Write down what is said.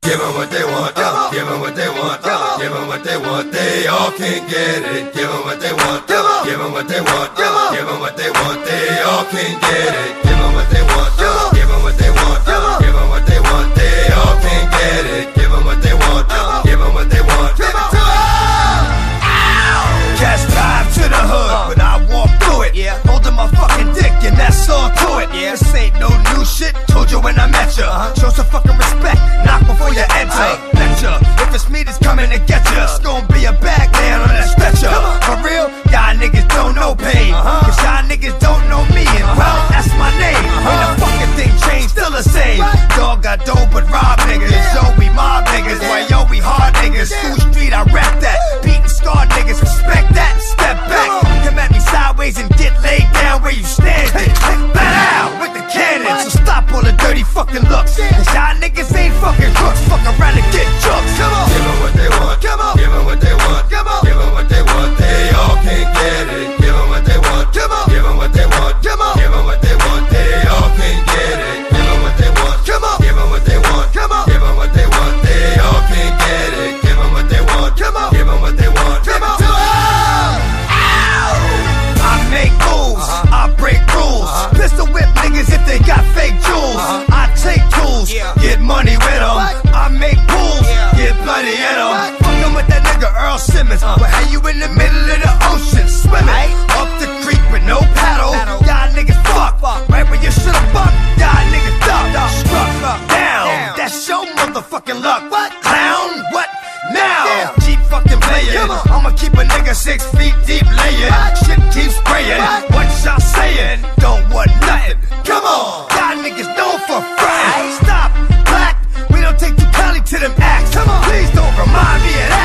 Give them what they want, give them what they want, give them what they want. They all can't get it. Give them what they want, give them what they want, give them what they want. They all can't get it. Give them what they want, give them what they want, give them what they want. They all can't get it. Give them what they want, give them what they want. Give it to them. Cats drive to the hood, but I walk through it. Holding my fucking dick, and that's all to it. This ain't no new shit. Told you when I met ya. Show some fucking respect. Knock before you enter. Betcha. If it's me that's coming to get ya, it's gonna be a bag man on that stretcher. For real, y'all niggas don't know pain. Cause y'all niggas don't know me, and well, that's my name. Ain't a fucking thing changed, still the same. Dog got dope but rob niggas. Yo, we mob niggas. Why yo, we hard niggas. School street, I rap that. Beat and scar niggas, respect that. Step back, come at me sideways and get laid down where you standing. Bow with the cannon, so stop all the dirty fucking looks. Cause y'all niggas ain't fucking crooks. Fuck around and get jokes. Come on. Give them what they want, give them what they want, give them what they want. They all can't get it. Give them what they want, give them what they want, give them what they want. They all can't get it. Give them what they want, give them what they want, give them what they want. They all can't get it. Give them what they want, give them what they want. Give it to them. I make moves, I break rules. Pistol whip niggas if they got fake jewels. I take tools, get money with them. I make pools, get bloody in them. Fuckin' with that nigga Earl Simmons, but how you in the middle of the ocean swimming? Up the creek with no paddle. Y'all niggas fuck, right where you should've fucked. Y'all niggas duck, struck down. That's your motherfucking luck. Clown, what now? Keep fucking playing. I'ma keep a nigga 6 feet deep laying. Shit keeps spraying. What y'all saying? Don't want nothing. Come on, y'all niggas known for frying. Stop, black. We don't take too kindly to them acts. Come on, please don't remind me of that.